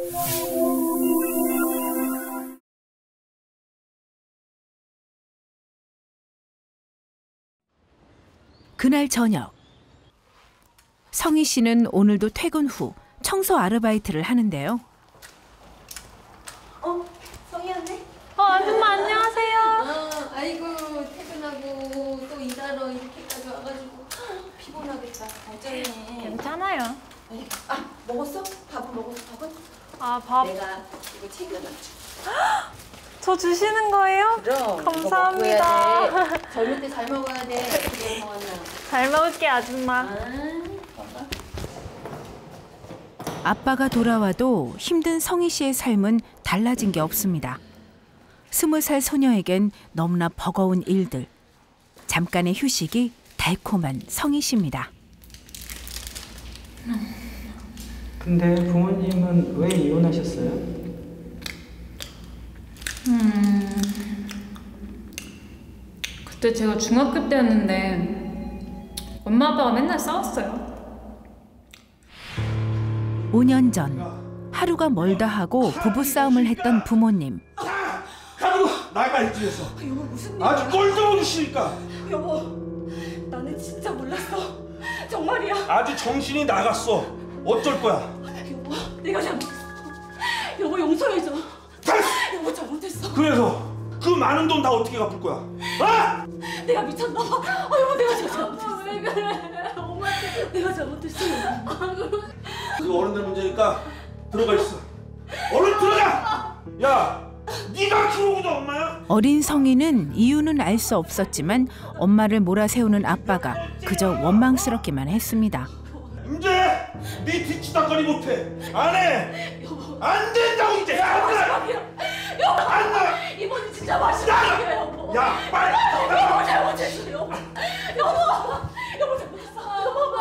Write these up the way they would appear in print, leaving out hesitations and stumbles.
그날 저녁, 성희 씨는 오늘도 퇴근 후 청소 아르바이트를 하는데요. 성희 언니? 아줌마 안녕하세요. 아이고 퇴근하고 또 일하러 이렇게까지 와가지고 피곤하겠다. 걱정이네. 괜찮아요. 먹었어? 밥은 먹었어? 밥은? 밥. 내가 이거 챙겨놨지. 저 주시는 거예요? 그럼. 감사합니다. 이거 먹어야 돼. 젊을 때 잘 먹어야 돼. 그래 먹었나? 잘 먹을게 아줌마. 아빠가 돌아와도 힘든 성희 씨의 삶은 달라진 게 없습니다. 20살 소녀에겐 너무나 버거운 일들. 잠깐의 휴식이 달콤한 성희 씨입니다. 근데 부모님은 왜 이혼하셨어요? 그때 제가 중학교 때였는데 엄마 아빠가 맨날 싸웠어요. 5년 전 하루가 멀다 하고 부부싸움을 했던 부모님. 가지고 나가 일주에서 여보 무슨 일이야? 아주 꼴도 없으시니까 여보 나는 진짜 몰랐어. 정말이야. 아주 정신이 나갔어. 어쩔 거야? 여보 내가 잘못했어. 여보 용서해줘. 여보 잘못했어. 그래서 그 많은 돈 다 어떻게 갚을 거야? 아? 내가 미쳤나 봐. 여보 내가 잘못했어. 왜 그래? 엄마한테 내가 잘못했어. 그 어른들 문제니까 들어가 있어. 얼른 들어가! 야, 네가 키우고도 엄마야? 어린 성희는 이유는 알 수 없었지만 엄마를 몰아세우는 아빠가 그저 원망스럽기만 했습니다. 이제 네 뒤치다거리 못해. 안 해. 안 된다고 이제. 안 돼. 여보 안 돼. 이번이 진짜 마지막이야 여보. 야, 빨리. 여보 잘못했어 여보. 여보 잘못했어. 여보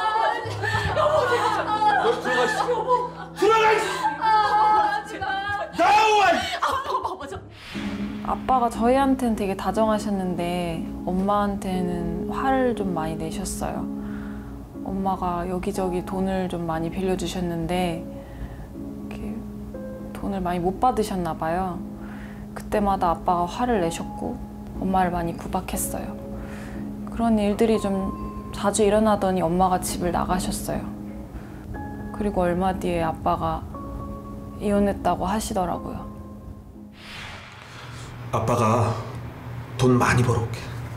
너 들어가 있어. 여보 들어가 있어. 나와. 아빠 봐봐 저. 아빠가 저희한테는 되게 다정하셨는데 엄마한테는 화를 좀 많이 내셨어요. 엄마가 여기저기 돈을 좀 많이 빌려주셨는데 이렇게 돈을 많이 못 받으셨나 봐요. 그때마다 아빠가 화를 내셨고 엄마를 많이 구박했어요. 그런 일들이 좀 자주 일어나더니 엄마가 집을 나가셨어요. 그리고 얼마 뒤에 아빠가 이혼했다고 하시더라고요. 아빠가 돈 많이 벌어올게.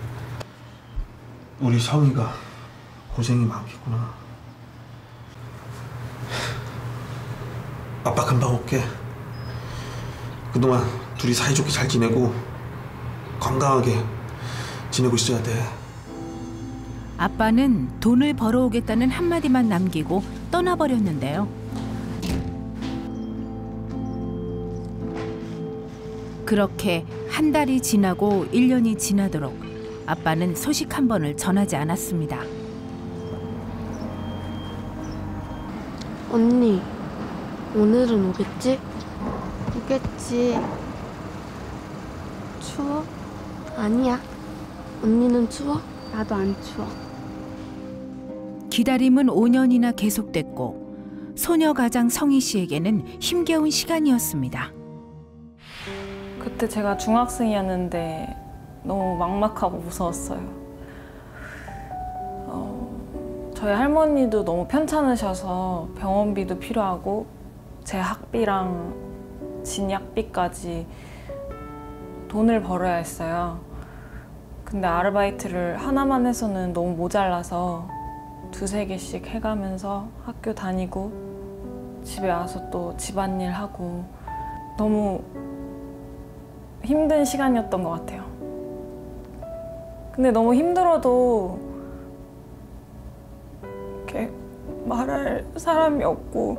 우리 성희가 고생이 많겠구나. 아빠 금방 올게. 그동안 둘이 사이좋게 잘 지내고 건강하게 지내고 있어야 돼. 아빠는 돈을 벌어오겠다는 한마디만 남기고 떠나버렸는데요. 그렇게 한 달이 지나고 1년이 지나도록 아빠는 소식 한 번을 전하지 않았습니다. 언니, 오늘은 오겠지? 오겠지. 추워? 아니야. 언니는 추워? 나도 안 추워. 기다림은 5년이나 계속됐고 소녀 가장 성희 씨에게는 힘겨운 시간이었습니다. 그때 제가 중학생이었는데 너무 막막하고 무서웠어요. 저희 할머니도 너무 편찮으셔서 병원비도 필요하고 제 학비랑 진약비까지 돈을 벌어야 했어요. 근데 아르바이트를 하나만 해서는 너무 모자라서 2~3개씩 해가면서 학교 다니고 집에 와서 또 집안일 하고 너무 힘든 시간이었던 것 같아요. 근데 너무 힘들어도 이렇게 말할 사람이 없고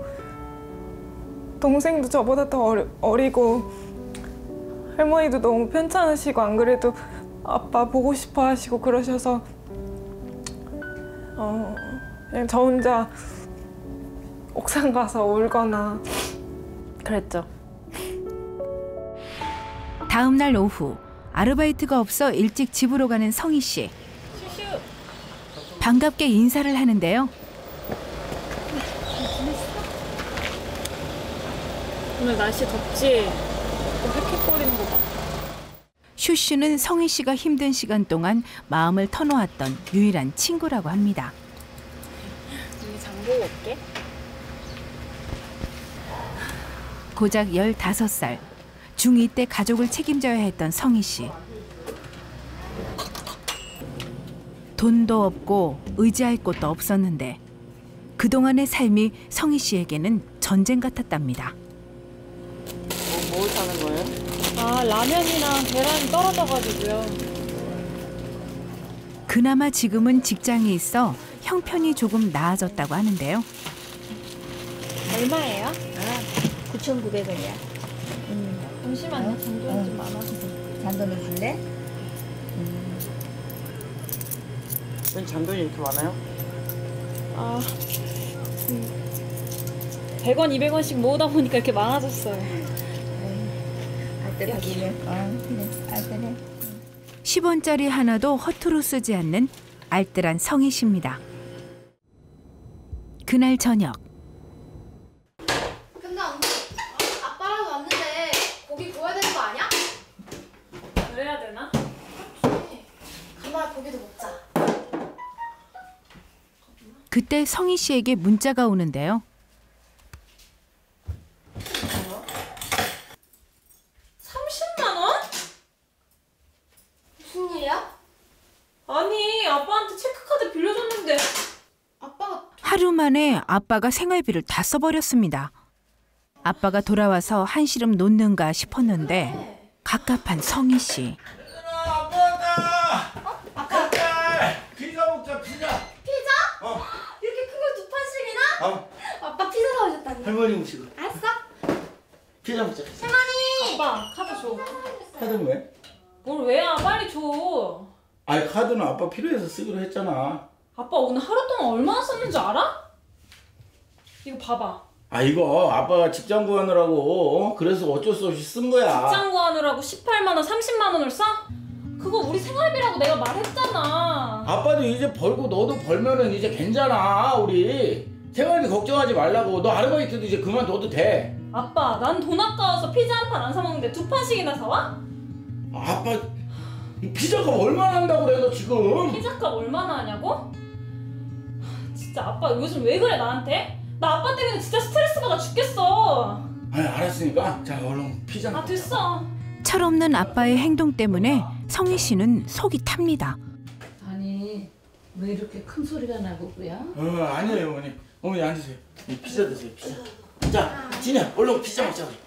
동생도 저보다 더 어리고 할머니도 너무 편찮으시고 안 그래도 아빠 보고 싶어 하시고 그러셔서 그냥 저 혼자 옥상 가서 울거나 그랬죠. 다음 날 오후 아르바이트가 없어 일찍 집으로 가는 성희 씨. 반갑게 인사를 하는데요. 오늘 날씨 덥지? 또 헥헥거리는 거 봐. 슈슈는 성희 씨가 힘든 시간 동안 마음을 터놓았던 유일한 친구라고 합니다. 언니 장 보고 올게. 고작 15살, 중2 때 가족을 책임져야 했던 성희 씨. 돈도 없고 의지할 곳도 없었는데 그동안의 삶이 성희 씨에게는 전쟁 같았답니다. 뭐 사는 거예요? 아, 라면이랑 계란이 떨어져가지고요. 그나마 지금은 직장이 있어 형편이 조금 나아졌다고 하는데요. 얼마예요? 9,900원이야. 잠시만요. 잔돈이 좀 많아서. 잔돈을 줄래? 왜 잔돈이 이렇게 많아요? 아, 100원, 200원씩 모으다 보니까 이렇게 많아졌어요. 알뜰하게. 그래. 알뜰해. 10원짜리 하나도 허투루 쓰지 않는 알뜰한 성희 씨입니다. 그날 저녁 근데 언니, 아빠랑 왔는데 고기 구워야 되는 거 아니야? 그래야 되나? 간만에 고기도 먹자. 그때 성희 씨에게 문자가 오는데요. 30만 원? 무슨 일이야? 아니, 아빠한테 체크카드 빌려줬는데. 아빠가 하루 만에 아빠가 생활비를 다 써버렸습니다. 아빠가 돌아와서 한시름 놓는가 싶었는데 갑갑한 성희 씨. 아빠 왔다. 아빠. 피자 먹자 피자. 이렇게 큰 걸 2판씩이나? 아빠 피자 사오셨다니. 할머니 오시고. 알았어. 피자 먹자. 아빠, 카드 줘. 카드는 왜? 뭘 왜야? 빨리 줘. 아니 카드는 아빠 필요해서 쓰기로 했잖아. 아빠 오늘 하루 동안 얼마나 썼는지 알아? 이거 봐봐. 아 이거 아빠가 직장 구하느라고 그래서 어쩔 수 없이 쓴 거야. 직장 구하느라고 18만 원, 30만 원을 써? 그거 우리 생활비라고 내가 말했잖아. 아빠도 이제 벌고 너도 벌면은 이제 괜찮아. 우리 생활비 걱정하지 말라고. 너 아르바이트도 이제 그만둬도 돼. 아빠, 난 돈 아까워서 피자 한 판 안 사 먹는데 2판씩이나 사와? 아빠 이 피자가 얼마나 한다고 그래 너 지금. 피자값 얼마나 하냐고? 진짜 아빠 요즘 왜 그래 나한테? 나 아빠 때문에 진짜 스트레스 받아 죽겠어. 아니 알았으니까 자 얼른 피자 아 먹자. 됐어. 철없는 아빠의 행동 때문에 성희 씨는 속이 탑니다. 아니, 왜 이렇게 큰 소리가 나고 그래? 아니에요 어머니. 어머니 앉으세요. 이 피자 드세요 피자. 자 진이야 얼른 피자 먹자 우리.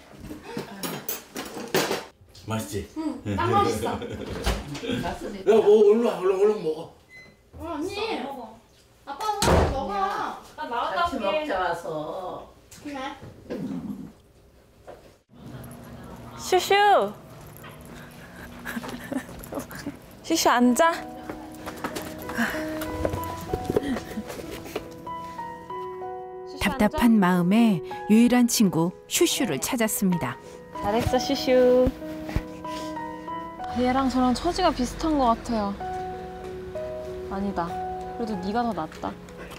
맛있지? 응, 딱 맛있어. 맛있네. 야 뭐 얼른 와 얼른 먹어. 언니, 먹어. 아빠 오늘 먹어. 나 나갔다 같이 올게. 먹자 와서. 그래. 슈슈. 슈슈 앉아. 답답한 마음에 유일한 친구 슈슈를 찾았습니다. 잘했어 슈슈. 얘랑 저랑 처지가 비슷한 것 같아요. 아니다. 그래도 네가 더 낫다.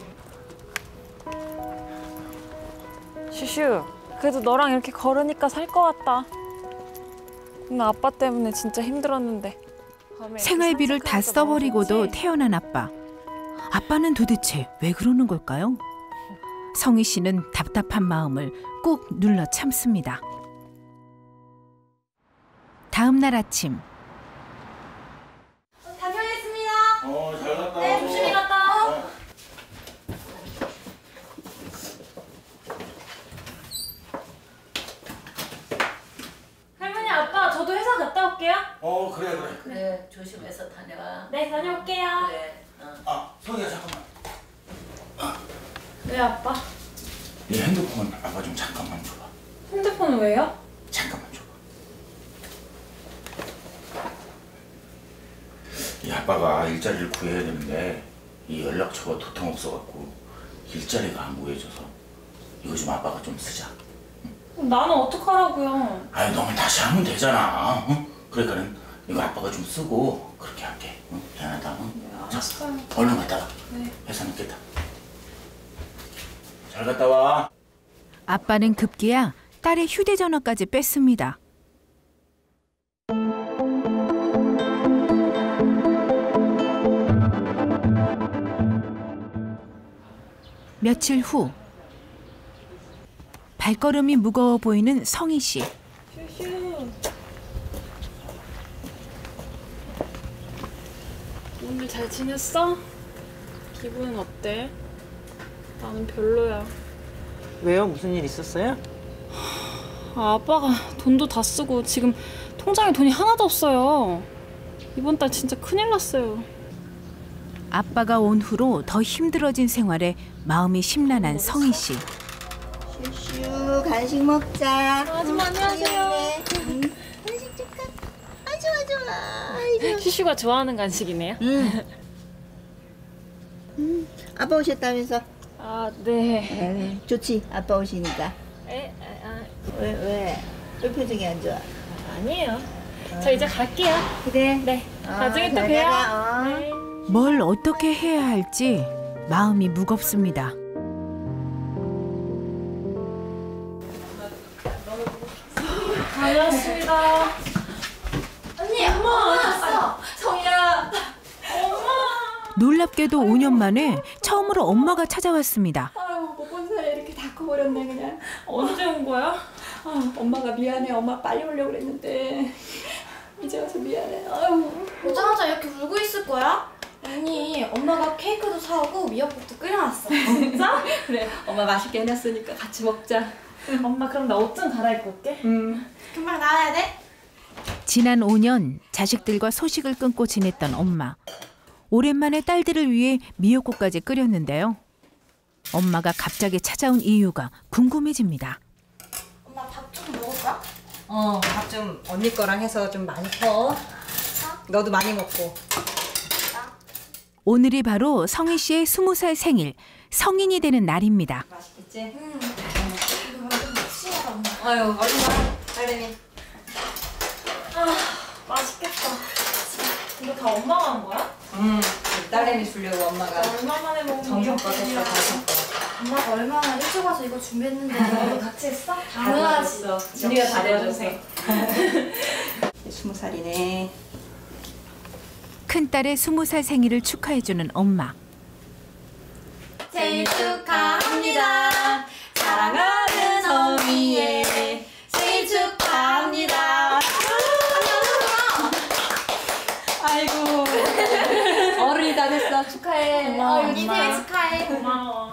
슈슈, 그래도 너랑 이렇게 걸으니까 살 것 같다. 나 아빠 때문에 진짜 힘들었는데. 생활비를 다 써버리고도 태어난 아빠. 아빠는 도대체 왜 그러는 걸까요? 성희 씨는 답답한 마음을 꾹 눌러 참습니다. 다음 날 아침 다녀오겠습니다. 잘 갔다 네, 오고. 조심히 갔다 와. 할머니, 아빠, 저도 회사 갔다 올게요. 그래. 그래, 조심해서 다녀와. 네, 다녀올게요. 그래. 성희야 잠깐만. 왜 아빠? 네 핸드폰 아빠 좀 잠깐만 줘봐. 핸드폰 왜요? 잠깐만 줘봐. 이 아빠가 일자리를 구해야 되는데 이 연락처가 도통 없어갖고 일자리가 안 구해져서 이거 좀 아빠가 좀 쓰자. 나는 어떡하라고요? 아니 너무 다시 하면 되잖아. 그러니까는 이거 아빠가 좀 쓰고 그렇게 할게. 미안하다. 자, 얼른 갔다 와. 네. 회사 늦겠다. 잘 갔다 와. 아빠는 급기야 딸의 휴대전화까지 뺐습니다. 며칠 후 발걸음이 무거워 보이는 성희 씨. 슈슈. 오늘 잘 지냈어? 기분은 어때? 나는 별로야. 왜요? 무슨 일 있었어요? 아빠가 돈도 다 쓰고 지금 통장에 돈이 하나도 없어요. 이번 달 진짜 큰일 났어요. 아빠가 온 후로 더 힘들어진 생활에 마음이 심란한 성희 씨. 슈슈 간식 먹자. 아줌마 안녕하세요. 간식 줄까? 좋아. 슈슈가 좋아하는 간식이네요. 아빠 오셨다면서? 아 네. 좋지. 아빠 오시니까. 왜 표정이 안 좋아? 아니에요. 저 이제 갈게요. 그래. 네. 나중에 또 잘 봬요. 가라, 네. 뭘 어떻게 해야 할지 마음이 무겁습니다. 다녀왔습니다. 언니, 엄마 왔어. 성희야. 놀랍게도 5년 만에 처음으로 엄마가 찾아왔습니다. 아유, 못 본 사이에 이렇게 다 커버렸네 그냥. 언제 온 거야? 엄마가 미안해. 엄마 빨리 오려고 그랬는데 이제 와서 미안해. 아유. 오자마자 이렇게 울고 있을 거야? 아니, 엄마가 케이크도 사오고 미역국도 끓여놨어. 진짜? 그래, 엄마 맛있게 해놨으니까 같이 먹자. 엄마 그럼 나 옷 좀 갈아입고 올게. 금방 나와야 돼? 지난 5년 자식들과 소식을 끊고 지냈던 엄마. 오랜만에 딸들을 위해 미역국까지 끓였는데요. 엄마가 갑자기 찾아온 이유가 궁금해집니다. 엄마 밥 좀 먹을까? 밥 좀 언니 거랑 해서 좀 많이 퍼. 너도 많이 먹고. 오늘이 바로 성희 씨의 20살 생일, 성인이 되는 날입니다. 맛있겠지? 이거 완전 묵시하다, 엄마. 아유, 얼른 와. 딸내미. 맛있겠다. 이거 다 엄마가 한 거야? 딸내미 주려고 엄마가 얼마 만에 먹는 정성껏 했어, 정성껏. 엄마가 얼마나 일찍 와서 이거 준비했는데 너도 같이 했어? 당연하지. 준이가 다 내어줘서. 20살이네. 큰딸의 20살 생일을 축하해주는 엄마. 생일 축하합니다. 사랑하는 성희의 생일 축하합니다. 아이고. 어른이 다 됐어. 축하해. 언니 생일 축하해. 고마워.